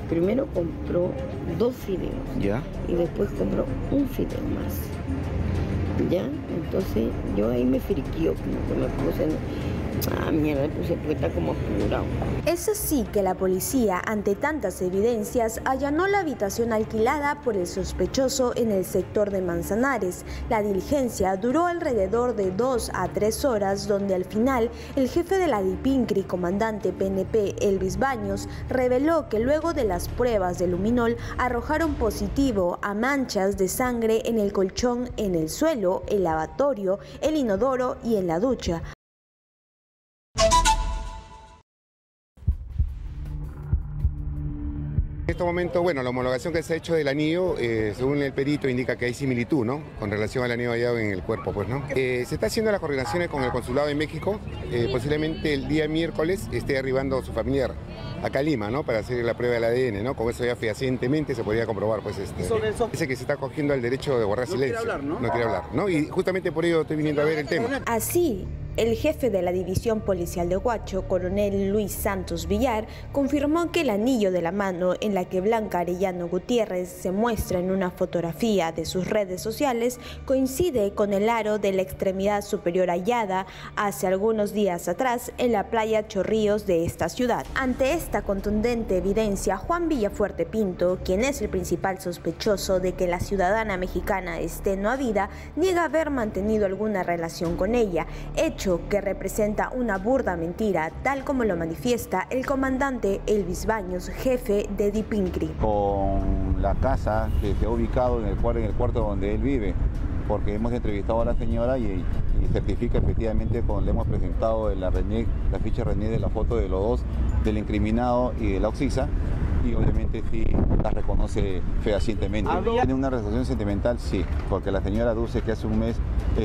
Primero compró 2 fideos. ¿Ya? Y después compró un fideo más. ¿Ya? Entonces yo ahí me friquío, como que me puse... mierda, me puse porque está como apurado. Es así que la policía, ante tantas evidencias, allanó la habitación alquilada por el sospechoso en el sector de Manzanares. La diligencia duró alrededor de 2 a 3 horas, donde al final el jefe de la DIPINCRI, comandante PNP Elvis Baños, reveló que luego de las pruebas de luminol arrojaron positivo a manchas de sangre en el colchón, en el suelo, el lavatorio, el inodoro y en la ducha. En este momento, bueno, la homologación que se ha hecho del anillo, según el perito, indica que hay similitud, ¿no? Con relación al anillo hallado en el cuerpo, pues, ¿no? Se está haciendo las coordinaciones con el Consulado de México. Posiblemente el día miércoles esté arribando su familiar acá a Lima, ¿no? Para hacer la prueba del ADN, ¿no? Con eso ya fehacientemente se podría comprobar, pues, dice que se está cogiendo el derecho de guardar silencio. Quiere hablar, ¿no? No quiere hablar, ¿no? Y justamente por ello estoy viniendo a ver el tema. Así, el jefe de la División Policial de Huacho, coronel Luis Santos Villar, confirmó que el anillo de la mano en la que Blanca Arellano Gutiérrez se muestra en una fotografía de sus redes sociales coincide con el aro de la extremidad superior hallada hace algunos días atrás en la playa Chorrillos de esta ciudad. Ante esta contundente evidencia, Juan Villafuerte Pinto, quien es el principal sospechoso de que la ciudadana mexicana esté no habida, niega haber mantenido alguna relación con ella, hecho que representa una burda mentira, tal como lo manifiesta el comandante Elvis Baños, jefe de DIPINCRI. Con la casa que se ha ubicado en el cuarto donde él vive, porque hemos entrevistado a la señora y certifica efectivamente cuando le hemos presentado la ficha RENIEC de la foto de los dos, del incriminado y de la occiso, y obviamente sí la reconoce fehacientemente. ¿Tiene una relación sentimental? Sí, porque la señora dice que hace un mes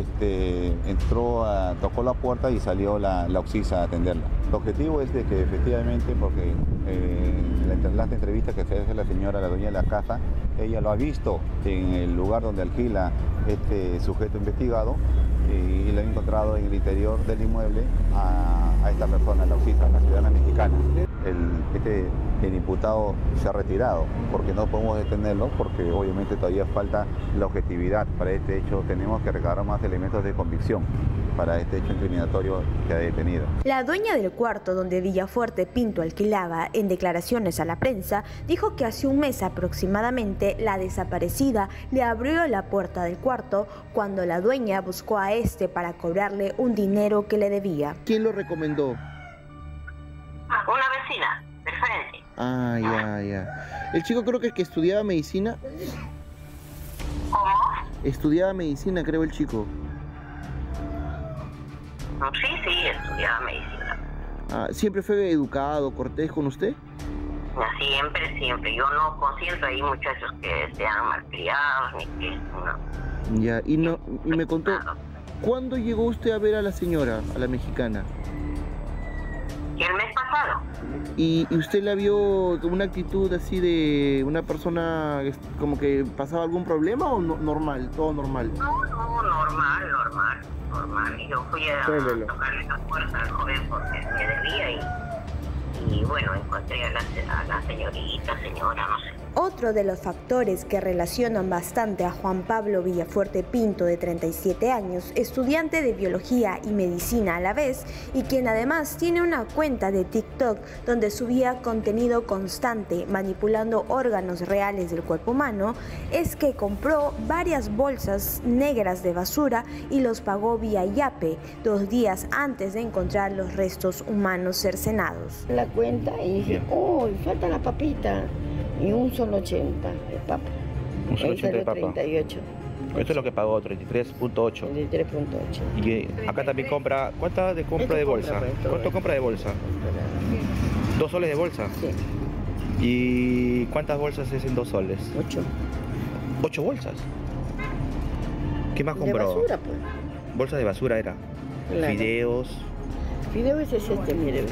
tocó la puerta y salió la occiso a atenderla. El objetivo es de que efectivamente, porque en la entrevista que se hace la señora, la dueña de la casa, ella lo ha visto en el lugar donde alquila este sujeto investigado y lo ha encontrado en el interior del inmueble a esta persona, la occiso, la ciudadana mexicana. El imputado se ha retirado porque no podemos detenerlo, porque obviamente todavía falta la objetividad. Para este hecho tenemos que recabar más elementos de convicción para este hecho incriminatorio que ha detenido. La dueña del cuarto donde Villafuerte Pinto alquilaba, en declaraciones a la prensa, dijo que hace un mes aproximadamente la desaparecida le abrió la puerta del cuarto cuando la dueña buscó a este para cobrarle un dinero que le debía. ¿Quién lo recomendó? Una vecina, del frente. Ah, ya. El chico creo que es que estudiaba medicina. ¿Cómo? Estudiaba medicina, creo, el chico. Sí, estudiaba medicina. Ah, ¿siempre fue educado, cortés con usted? Siempre. Yo no consiento ahí muchachos que sean malcriados ni que no. Ya, y me contó, ¿cuándo llegó usted a ver a la señora, a la mexicana? El mes pasado. ¿Y usted la vio una actitud así de una persona como que pasaba algún problema o normal, todo normal? No, normal. Yo fui a tocarle la puerta al joven porque me debía y bueno, encontré a la señora, no sé. Otro de los factores que relacionan bastante a Juan Pablo Villafuerte Pinto, de 37 años, estudiante de biología y medicina a la vez, y quien además tiene una cuenta de TikTok donde subía contenido constante manipulando órganos reales del cuerpo humano, es que compró varias bolsas negras de basura y los pagó vía Yape 2 días antes de encontrar los restos humanos cercenados. La cuenta y dije, falta la papita. Y un solo 80 de papa. Un solo 80 de papa. 38. Esto es lo que pagó, 33.8. 33.8. Y acá también compra, ¿cuánta de compra de bolsa? ¿Cuánto compra de bolsa? 2 soles de bolsa. Sí. ¿Y cuántas bolsas es en 2 soles? 8. 8 bolsas. ¿Qué más compró? De basura, pues. Bolsas de basura era. Claro. Fideos. Fideos es mire.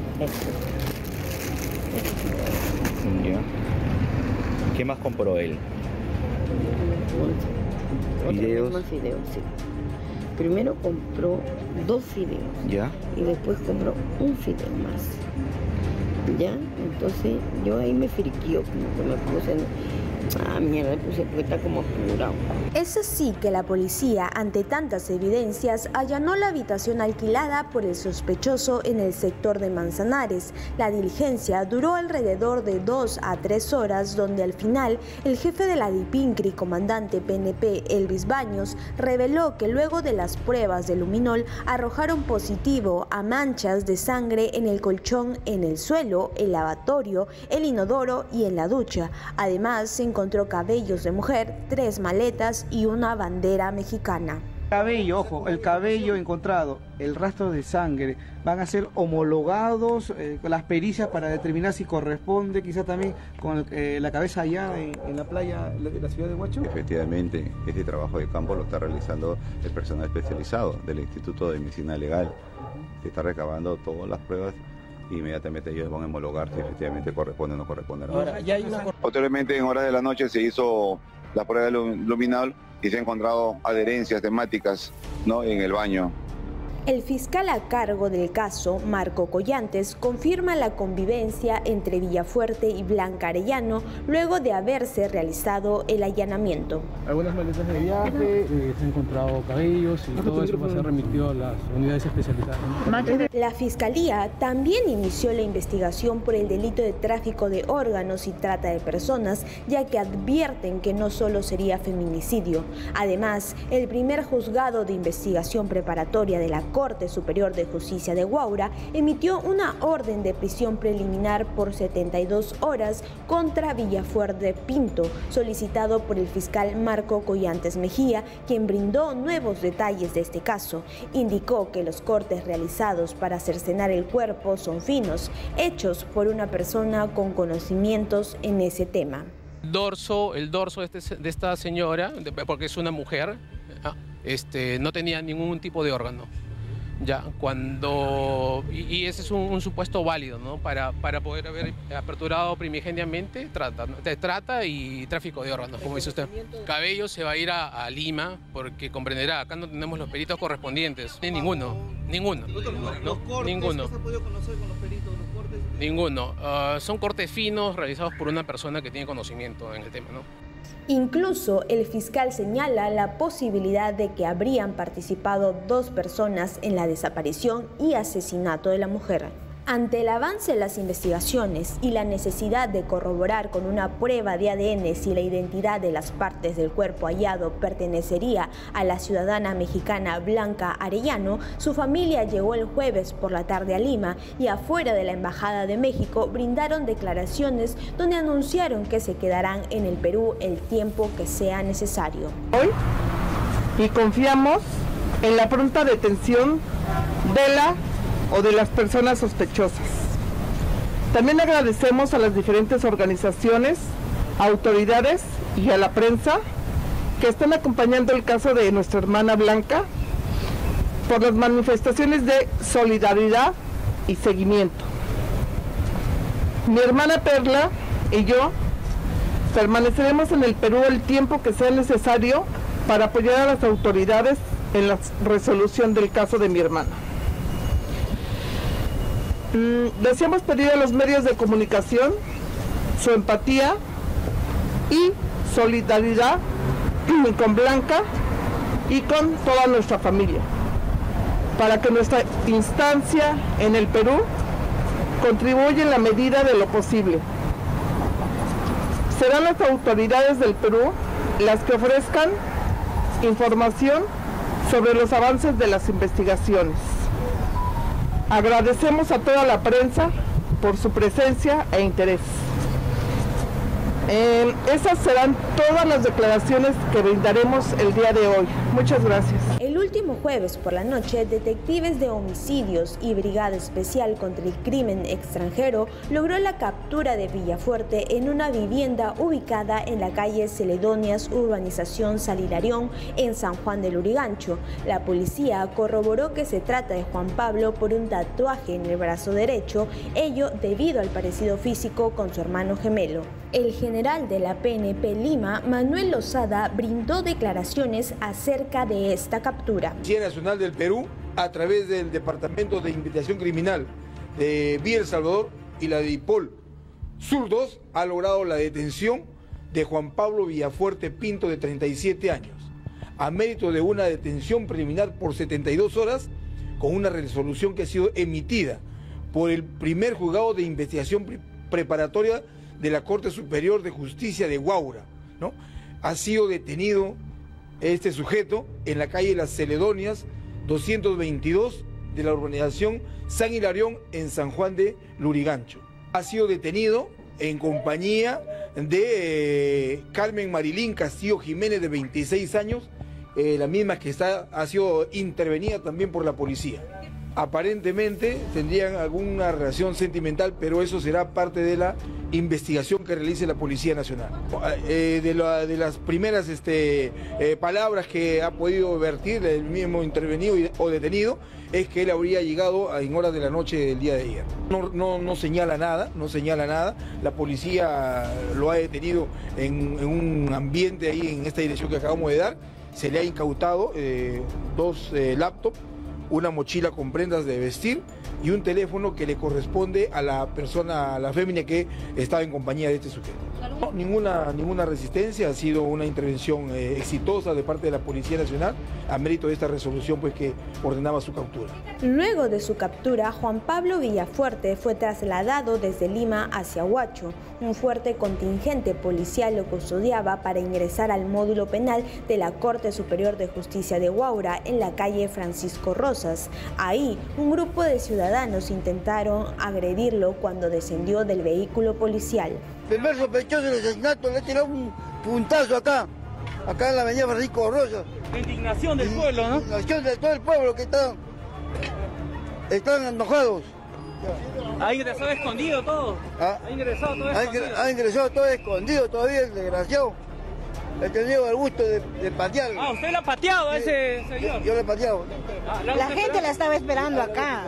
Ya. ¿Qué más compró él? Fideos. Más fideos, sí. Primero compró 2 fideos. Ya. Y después compró un fideo más. ¿Ya? Entonces yo ahí me friquío, como que me puse, mierda, pues está como apurado. Es así que la policía, ante tantas evidencias, allanó la habitación alquilada por el sospechoso en el sector de Manzanares. La diligencia duró alrededor de 2 a 3 horas, donde al final el jefe de la DIPINCRI, comandante PNP Elvis Baños, reveló que luego de las pruebas de luminol arrojaron positivo a manchas de sangre en el colchón, en el suelo, el lavatorio, el inodoro y en la ducha. Además, se encontró cabellos de mujer, 3 maletas y una bandera mexicana. Cabello, ojo, el cabello encontrado, el rastro de sangre, van a ser homologados con las pericias para determinar si corresponde, quizá también con la cabeza allá en la playa de la ciudad de Huacho. Efectivamente, este trabajo de campo lo está realizando el personal especializado del Instituto de Medicina Legal. Se está recabando todas las pruebas. Inmediatamente ellos van a homologar si efectivamente corresponde o no corresponde. Posteriormente, en horas de la noche, se hizo la prueba de luminol y se han encontrado adherencias temáticas, ¿no?, en el baño. El fiscal a cargo del caso, Marco Collantes, confirma la convivencia entre Villafuerte y Blanca Arellano luego de haberse realizado el allanamiento. Algunas maletas de viaje, se han encontrado cabellos y todo eso va a ser remitido a las unidades especializadas. La Fiscalía también inició la investigación por el delito de tráfico de órganos y trata de personas, ya que advierten que no solo sería feminicidio. Además, el primer juzgado de investigación preparatoria de la Corte Superior de Justicia de Huaura emitió una orden de prisión preliminar por 72 horas contra Villafuerte Pinto, solicitado por el fiscal Marco Collantes Mejía, quien brindó nuevos detalles de este caso. Indicó que los cortes realizados para cercenar el cuerpo son finos, hechos por una persona con conocimientos en ese tema. El dorso de esta señora, porque es una mujer, no tenía ningún tipo de órgano. Ya, y ese es un supuesto válido, ¿no?, para poder haber aperturado primigeniamente trata y tráfico de órganos, como dice usted. Cabello se va a ir a Lima, porque comprenderá, acá no tenemos los peritos correspondientes. Ninguno. Los cortes, ninguno. ¿qué se ha podido conocer con los peritos, los cortes? Ninguno. Son cortes finos realizados por una persona que tiene conocimiento en el tema, ¿no? Incluso el fiscal señala la posibilidad de que habrían participado 2 personas en la desaparición y asesinato de la mujer. Ante el avance de las investigaciones y la necesidad de corroborar con una prueba de ADN si la identidad de las partes del cuerpo hallado pertenecería a la ciudadana mexicana Blanca Arellano, su familia llegó el jueves por la tarde a Lima y afuera de la Embajada de México brindaron declaraciones donde anunciaron que se quedarán en el Perú el tiempo que sea necesario. Hoy, y confiamos en la pronta detención de las personas sospechosas. También agradecemos a las diferentes organizaciones, autoridades y a la prensa que están acompañando el caso de nuestra hermana Blanca por las manifestaciones de solidaridad y seguimiento. Mi hermana Perla y yo permaneceremos en el Perú el tiempo que sea necesario para apoyar a las autoridades en la resolución del caso de mi hermana. Deseamos pedir a los medios de comunicación su empatía y solidaridad con Blanca y con toda nuestra familia, para que nuestra instancia en el Perú contribuya en la medida de lo posible. Serán las autoridades del Perú las que ofrezcan información sobre los avances de las investigaciones. Agradecemos a toda la prensa por su presencia e interés. Esas serán todas las declaraciones que brindaremos el día de hoy. Muchas gracias. El último jueves por la noche, detectives de homicidios y Brigada Especial contra el Crimen Extranjero logró la captura de Villafuerte en una vivienda ubicada en la calle Celedonias, urbanización San Hilarión, en San Juan del Lurigancho. La policía corroboró que se trata de Juan Pablo por un tatuaje en el brazo derecho, ello debido al parecido físico con su hermano gemelo. El general de la PNP Lima, Manuel Lozada, brindó declaraciones acerca de esta captura. La Policía Nacional del Perú, a través del Departamento de Investigación Criminal de Villa El Salvador y la de DIPOL, Sur 2 ha logrado la detención de Juan Pablo Villafuerte Pinto, de 37 años, a mérito de una detención preliminar por 72 horas, con una resolución que ha sido emitida por el primer juzgado de investigación preparatoria de la Corte Superior de Justicia de Huaura, ¿no? Ha sido detenido este sujeto en la calle Las Celedonias 222 de la urbanización San Hilarión, en San Juan de Lurigancho. Ha sido detenido en compañía de Carmen Marilín Castillo Jiménez, de 26 años, la misma que ha sido intervenida también por la policía. Aparentemente tendrían alguna relación sentimental, pero eso será parte de la investigación que realice la Policía Nacional. De las primeras palabras que ha podido vertir el mismo intervenido o detenido, es que él habría llegado en horas de la noche del día de ayer. No señala nada, la policía lo ha detenido en un ambiente ahí, en esta dirección que acabamos de dar. Se le ha incautado 2 laptops, una mochila con prendas de vestir y un teléfono que le corresponde a la persona, a la fémina que estaba en compañía de este sujeto. No, ninguna resistencia, ha sido una intervención exitosa de parte de la Policía Nacional, a mérito de esta resolución pues que ordenaba su captura. Luego de su captura, Juan Pablo Villafuerte fue trasladado desde Lima hacia Huacho. Un fuerte contingente policial lo custodiaba para ingresar al módulo penal de la Corte Superior de Justicia de Huaura, en la calle Francisco Rosas. Ahí, un grupo de ciudadanos intentaron agredirlo cuando descendió del vehículo policial. El primer sospechoso del asesinato le ha tirado un puntazo acá en la avenida Francisco Rosas. La indignación del pueblo, ¿no? La indignación de todo el pueblo que están enojados. ¿Ha ingresado escondido todo? ¿Ah? ¿Ha ingresado todo escondido? Ha ingresado todo escondido todavía, el desgraciado. He tenido el gusto de patearlo. Ah, ¿usted lo ha pateado a ese señor? Yo lo he pateado. La gente la estaba esperando acá.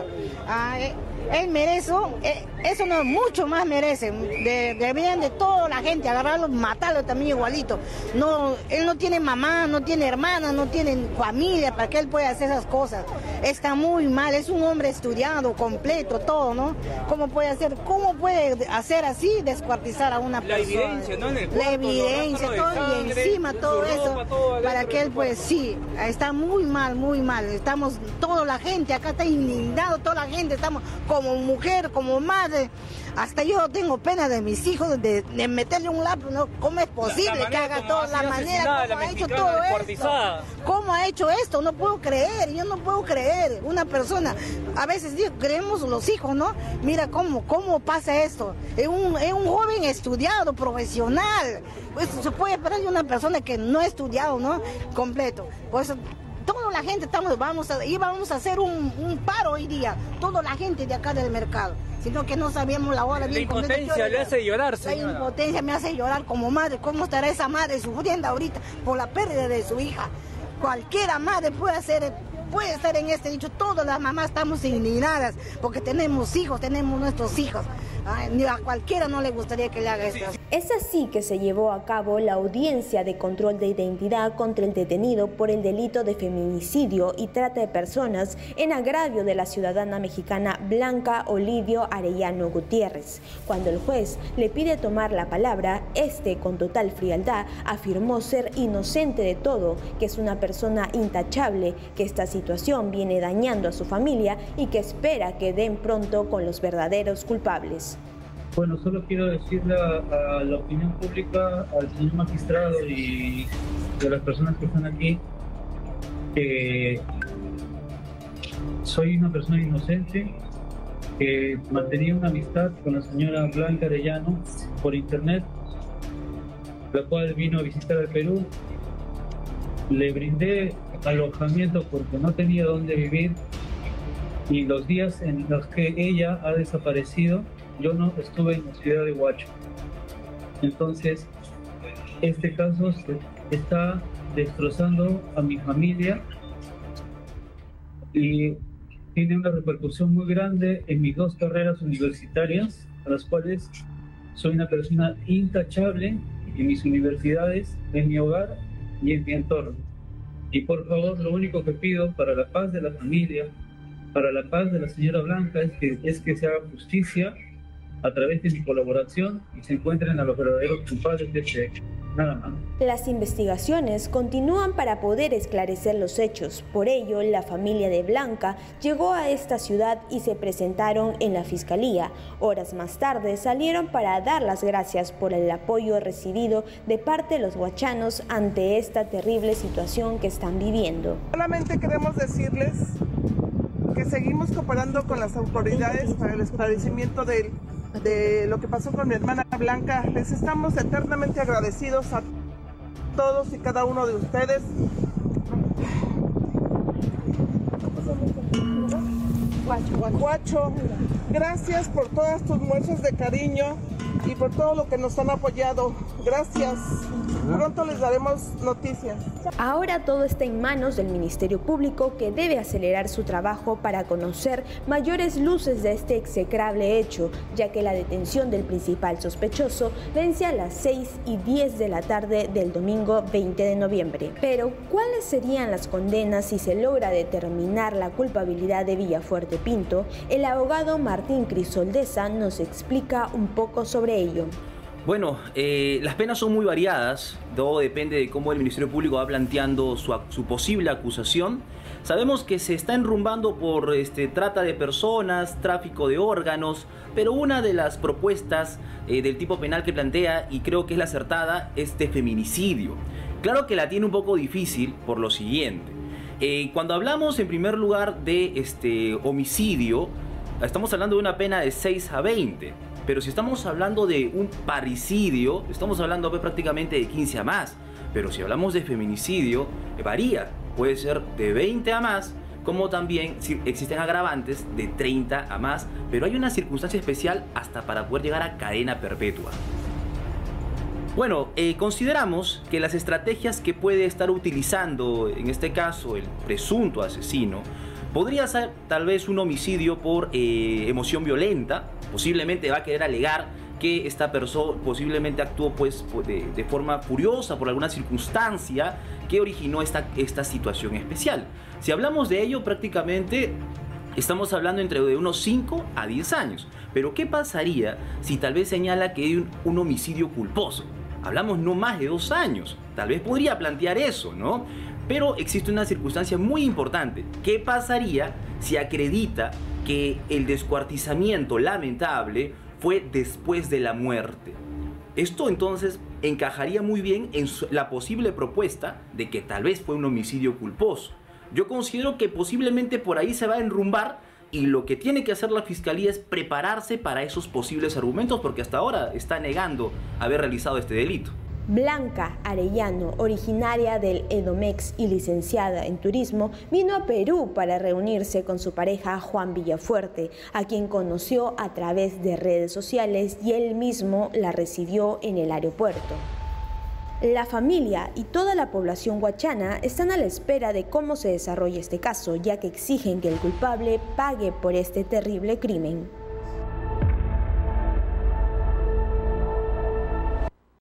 Él merece, eso no, mucho más merece. Deberían de toda la gente agarrarlo, matarlo también igualito. No, él no tiene mamá, no tiene hermana, no tiene familia para que él pueda hacer esas cosas. Está muy mal, es un hombre estudiado, completo, todo, ¿no? ¿Cómo puede hacer así, descuartizar a una persona? La evidencia, ¿no? En el cuerpo, la evidencia, todo, sangre, y encima todo eso, para que él pues sí, está muy mal, muy mal. Estamos, toda la gente acá está indignado, toda la gente estamos como mujer, como madre. Hasta yo tengo pena de mis hijos, de meterle un lápiz, ¿no? ¿Cómo es posible que haga todo? La manera como ha hecho todo esto. ¿Cómo ha hecho esto? No puedo creer, yo no puedo creer. Una persona, a veces digo, creemos los hijos, ¿no? Mira cómo pasa esto. Es un joven estudiado, profesional. Pues se puede esperar de una persona que no ha estudiado, ¿no? Completo. Pues toda la gente vamos a hacer un paro hoy día, toda la gente de acá del mercado, sino que no sabíamos la hora bien. La impotencia le hace llorar, señora. La impotencia me hace llorar como madre. ¿Cómo estará esa madre sufriendo ahorita por la pérdida de su hija? Cualquiera madre puede estar en este dicho. Todas las mamás estamos indignadas porque tenemos hijos, tenemos nuestros hijos. Ni a cualquiera no le gustaría que le haga esto. Es así que se llevó a cabo la audiencia de control de identidad contra el detenido por el delito de feminicidio y trata de personas en agravio de la ciudadana mexicana Blanca Olidio Arellano Gutiérrez. Cuando el juez le pide tomar la palabra, con total frialdad afirmó ser inocente de todo, que es una persona intachable, que esta situación viene dañando a su familia y que espera que den pronto con los verdaderos culpables. Bueno, solo quiero decirle a la opinión pública, al señor magistrado y a las personas que están aquí, que soy una persona inocente, que mantenía una amistad con la señora Blanca Arellano por internet, la cual vino a visitar al Perú. Le brindé alojamiento porque no tenía dónde vivir, y los días en los que ella ha desaparecido, yo no estuve en la ciudad de Huacho. Entonces, este caso está destrozando a mi familia y tiene una repercusión muy grande en mis 2 carreras universitarias, a las cuales soy una persona intachable en mis universidades, en mi hogar y en mi entorno. Y por favor, lo único que pido para la paz de la familia, para la paz de la señora Blanca, es que se haga justicia a través de mi colaboración y se encuentren a los verdaderos culpables de este hecho. Nada más. Las investigaciones continúan para poder esclarecer los hechos. Por ello, la familia de Blanca llegó a esta ciudad y se presentaron en la fiscalía. Horas más tarde salieron para dar las gracias por el apoyo recibido de parte de los huachanos ante esta terrible situación que están viviendo. Solamente queremos decirles que seguimos cooperando con las autoridades para el esclarecimiento de lo que pasó con mi hermana Blanca. Les estamos eternamente agradecidos a todos y cada uno de ustedes. Guacho, gracias por todas tus muestras de cariño y por todo lo que nos han apoyado. Gracias. Pronto les daremos noticias. Ahora todo está en manos del Ministerio Público, que debe acelerar su trabajo para conocer mayores luces de este execrable hecho, ya que la detención del principal sospechoso vence a las 6:10 de la tarde del domingo 20 de noviembre. Pero, ¿cuáles serían las condenas si se logra determinar la culpabilidad de Villafuerte Pinto? El abogado Martín Crisoldesa nos explica un poco sobre ello. Bueno, las penas son muy variadas, todo depende de cómo el Ministerio Público va planteando su posible acusación. Sabemos que se está enrumbando por trata de personas, tráfico de órganos, pero una de las propuestas del tipo penal que plantea, y creo que es la acertada, es de feminicidio. Claro que la tiene un poco difícil por lo siguiente. Cuando hablamos en primer lugar de homicidio, estamos hablando de una pena de 6 a 20. Pero si estamos hablando de un parricidio, estamos hablando prácticamente de 15 a más. Pero si hablamos de feminicidio, varía. Puede ser de 20 a más, como también existen agravantes de 30 a más. Pero hay una circunstancia especial hasta para poder llegar a cadena perpetua. Bueno, consideramos que las estrategias que puede estar utilizando, en este caso, el presunto asesino, podría ser tal vez un homicidio por emoción violenta. Posiblemente va a querer alegar que esta persona posiblemente actuó de forma furiosa por alguna circunstancia que originó esta situación especial. Si hablamos de ello, prácticamente estamos hablando entre de unos 5 a 10 años. Pero ¿qué pasaría si tal vez señala que hay un homicidio culposo? Hablamos no más de 2 años. Tal vez podría plantear eso, ¿no? Pero existe una circunstancia muy importante. ¿Qué pasaría si acredita que el descuartizamiento lamentable fue después de la muerte? Esto entonces encajaría muy bien en la posible propuesta de que tal vez fue un homicidio culposo. Yo considero que posiblemente por ahí se va a enrumbar, y lo que tiene que hacer la fiscalía es prepararse para esos posibles argumentos, porque hasta ahora está negando haber realizado este delito. Blanca Arellano, originaria del Edomex y licenciada en turismo, vino a Perú para reunirse con su pareja Juan Villafuerte, a quien conoció a través de redes sociales, y él mismo la recibió en el aeropuerto. La familia y toda la población huachana están a la espera de cómo se desarrolla este caso, ya que exigen que el culpable pague por este terrible crimen.